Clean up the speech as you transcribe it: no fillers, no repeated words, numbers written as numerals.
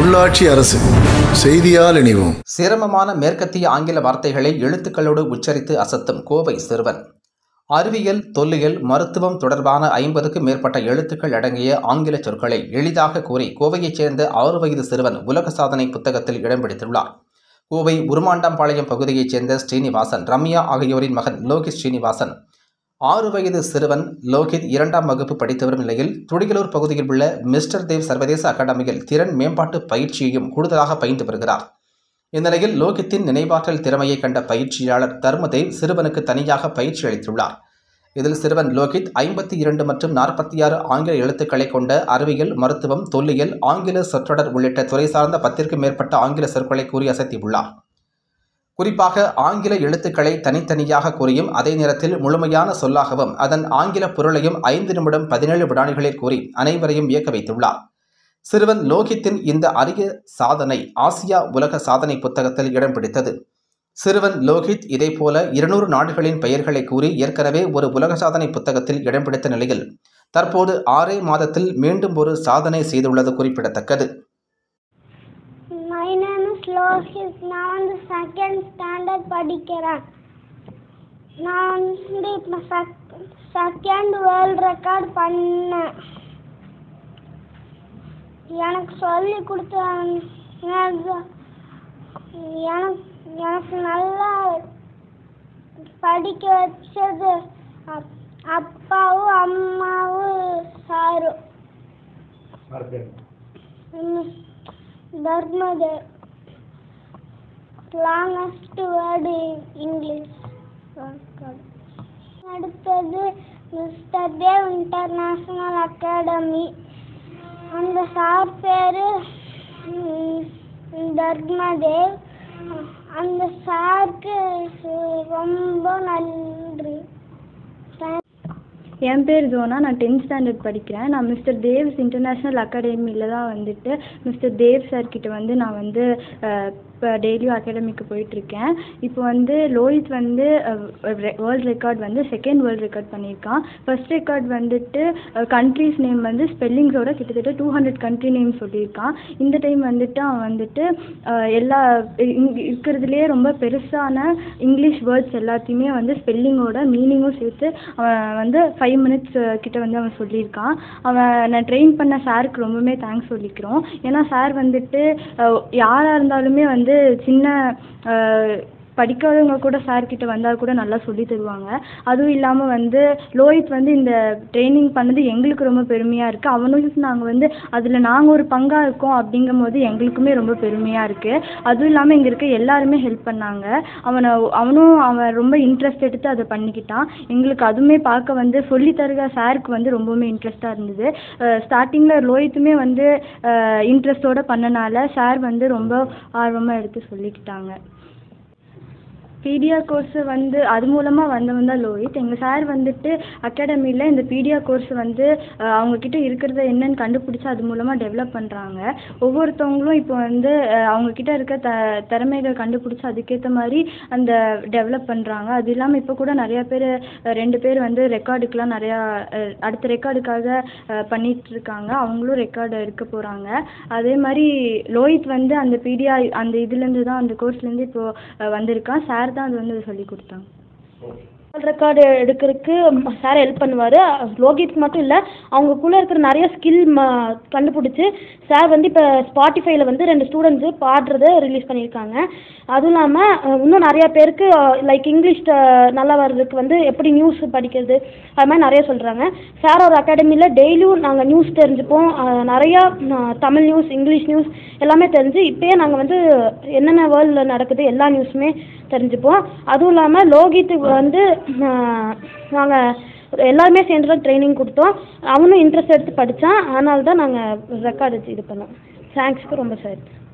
உள்ளாட்சி அரசு செய்தியால் இணைவோம். சிரமமான மேற்கத்திய ஆங்கில வார்த்தைகளை எழுத்துக்களோடு உச்சரித்து அசத்தும் கோவை சிறுவன். அறிவியல், தொல்லியல், மருத்துவம் தொடர்பான 50க்கும் மேற்பட்ட எழுத்துக்கள் அடங்கிய ஆங்கில சொற்களை எளிதாக கூறி கோவையைச் சேர்ந்த 6 வயது சிறுவன் உலக சாதனை புத்தகத்தில் இடம் பிடித்துள்ளார். கோவை உருமாண்டாம்பாளையம் பகுதியைச் சேர்ந்த ஸ்ரீனிவாசன், ரம்யா ஆகியோரின் மகன் லோகித் ஸ்ரீனிவாசன். 6 வயது சிறுவன் லோகித் 2ஆம் வகுப்பு படித்து வரும் நிலையில் துடியலூர் பகுதியில் உள்ள மிஸ்டர் தேவ் சர்வதேச அகாடமியில் திறன் மேம்பாட்டு பயிற்சியையும் கூடுதலாக பயின்று வருகிறார். இந்நிலையில் லோகித்தின் நினைவாற்றல் திறமையை கண்ட பயிற்சியாளர் தர்மதேவ் சிறுவனுக்கு தனியாக பயிற்சி அளித்துள்ளார். இதில் சிறுவன் லோகித் 52 மற்றும் 46 ஆங்கில எழுத்துக்களை கொண்ட அறிவியல், மருத்துவம், தொல்லியல், ஆங்கில சொற்றொடர் உள்ளிட்ட துறை சார்ந்த 10க்கும் மேற்பட்ட ஆங்கில சொற்களை கூறி அசத்தியுள்ளார். குறிப்பாக ஆங்கில எழுத்துக்களை தனித்தனியாக கூறியும் அதே நேரத்தில் முழுமையான சொல்லாகவும் அதன் ஆங்கில பொருளையும் 5 நிமிடம் 17 வினாடிகளில் கூறி அனைவரையும் வியக்க வைத்துள்ளார். சிறுவன் லோகித்தின் இந்த அரிய சாதனை ஆசியா உலக சாதனை புத்தகத்தில் இடம் பிடித்தது. சிறுவன் லோகித் இதேபோல 200 நாடுகளின் பெயர்களை கூறி ஏற்கனவே ஒரு உலக சாதனை புத்தகத்தில் இடம் பிடித்த நிலையில் தற்போது 6 மாதத்தில் மீண்டும் ஒரு சாதனை செய்துள்ளது குறிப்பிடத்தக்கது. லோகித், நான் செகண்ட் ஸ்டாண்டர்ட் படிக்கிறேன். நான் இப்போ செகண்ட் வேர்ல்ட் ரெக்கார்ட் பண்ணேன். எனக்கு சொல்லி கொடுத்த எனக்கு நல்லா படிக்க வச்சது அப்பாவும் அம்மாவும் சாரும். Dharmadev. Longest word in English. அடுத்தது மிஸ்டர் தேவ் இன்டர்நேஷனல் அகாடமி. அந்த சார் பேரு தர்மதேவ். அந்த சாருக்கு ரொம்ப நன்றி. என் பேர் ஜோனா. நான் 10th ஸ்டாண்டர்ட் படிக்கிறேன். நான் மிஸ்டர் தேவ்ஸ் இன்டர்நேஷ்னல் அகாடமியில் தான் வந்துட்டு மிஸ்டர் தேவ் சார்கிட்ட வந்து நான் வந்து இப்போ டெய்லியும் அகாடமிக்கு போயிட்டுருக்கேன். இப்போ வந்து லோஹித் வந்து வேர்ல்ட் ரெக்கார்ட் வந்து செகண்ட் வேர்ல்ட் ரெக்கார்ட் பண்ணியிருக்கான். ஃபர்ஸ்ட் ரெக்கார்ட் வந்துட்டு கண்ட்ரிஸ் நேம் வந்து ஸ்பெல்லிங்ஸோட கிட்டத்தட்ட 200 கண்ட்ரி நேம் சொல்லியிருக்கான். இந்த டைம் வந்துட்டு அவன் வந்துட்டு எல்லா இருக்கிறதுலேயே ரொம்ப பெருசான இங்கிலீஷ் வேர்ட்ஸ் எல்லாத்தையுமே வந்து ஸ்பெல்லிங்கோட மீனிங்கும் சேர்த்து அவன் வந்து 5 மினிட்ஸ் கிட்ட வந்து அவன் சொல்லியிருக்கான். நான் ட்ரெயின் பண்ண சாருக்கு ரொம்பவுமே தேங்க்ஸ் சொல்லிக்கிறோம். ஏன்னா சார் வந்துட்டு யாராக இருந்தாலுமே வந்து சின்ன படிக்காதவங்க கூட சார்கிட்ட வந்தால் கூட நல்லா சொல்லி தருவாங்க. அதுவும் இல்லாமல் வந்து லோஹித் வந்து இந்த ட்ரைனிங் பண்ணது எங்களுக்கு ரொம்ப பெருமையாக இருக்குது. அவனுக்கு நாங்கள் வந்து அதில் நாங்கள் ஒரு பங்காக இருக்கோம் அப்படிங்கும் போது எங்களுக்குமே ரொம்ப பெருமையாக இருக்குது. அதுவும் இல்லாமல் இங்கே இருக்க எல்லாருமே ஹெல்ப் பண்ணாங்க. அவன் ரொம்ப இன்ட்ரெஸ்ட் எடுத்து அதை பண்ணிக்கிட்டான். எங்களுக்கு அதுவுமே பார்க்க வந்து சொல்லித்தருக சாருக்கு வந்து ரொம்பவுமே இன்ட்ரெஸ்ட்டாக இருந்தது. ஸ்டார்டிங்கில் லோஹித்துமே வந்து இன்ட்ரெஸ்டோடு பண்ணனால சார் வந்து ரொம்ப ஆர்வமாக எடுத்து சொல்லிக்கிட்டாங்க. பீடியா கோர்ஸ் வந்து அது மூலமாக வந்தவன் தான் லோஹித். எங்கள் சார் வந்துட்டு அகாடமியில் இந்த பீடியா கோர்ஸ் வந்து அவங்கக்கிட்ட இருக்கிறத என்னென்னு கண்டுபிடிச்சி அது மூலமாக டெவலப் பண்ணுறாங்க. ஒவ்வொருத்தவங்களும் இப்போ வந்து அவங்கக்கிட்ட இருக்க திறமைகளை கண்டுபிடிச்சி அதுக்கேற்ற மாதிரி அந்த டெவலப் பண்ணுறாங்க. அது இல்லாமல் இப்போ கூட நிறையா பேர் 2 பேர் வந்து ரெக்கார்டுக்கெலாம் நிறையா அடுத்த ரெக்கார்டுக்காக பண்ணிகிட்ருக்காங்க. அவங்களும் ரெக்கார்டு எடுக்க போகிறாங்க. அதே மாதிரி லோஹித் வந்து அந்த பீடியா அந்த இதுலேருந்து தான் அந்த கோர்ஸ்லேருந்து இப்போது வந்திருக்கான். சார் தான் அது வந்து சொல்லி கொடுத்தாங்க. ரெக்கார்டு எடுக்கிறதுக்கு சார் ஹெல்ப் பண்ணுவார். லோகித் மட்டும் இல்லை, அவங்களுக்குள்ளே இருக்கிற நிறைய ஸ்கில் கண்டுபிடிச்சி சார் வந்து இப்போ ஸ்பாட்டிஃபைல வந்து 2 ஸ்டூடெண்ட்ஸு பாடுறதை ரிலீஸ் பண்ணியிருக்காங்க. அதுவும் இல்லாமல் இன்னும் நிறையா பேருக்கு லைக் இங்கிலீஷ் நல்லா வர்றதுக்கு வந்து எப்படி நியூஸ் படிக்கிறது அது மாதிரி நிறைய சொல்கிறாங்க. சார் ஒரு அகாடமியில் டெய்லியும் நாங்கள் நியூஸ் தெரிஞ்சுப்போம். நிறையா தமிழ் நியூஸ், இங்கிலீஷ் நியூஸ் எல்லாமே தெரிஞ்சு இப்போயே நாங்கள் வந்து என்னென்ன வேர்ல்டில் நடக்குது எல்லா நியூஸுமே தெரிஞ்சுப்போம். அதுவும் இல்லாமல் லோகித்துக்கு வந்து நாங்கள் எல்லாருமே சேர்ந்து தான் ட்ரைனிங் கொடுத்தோம். அவனும் இன்ட்ரெஸ்ட் எடுத்து படித்தான். அதனால தான் நாங்கள் ரெக்கார்டு இது பண்ணோம். தேங்க்ஸ்க்கு ரொம்ப சார்.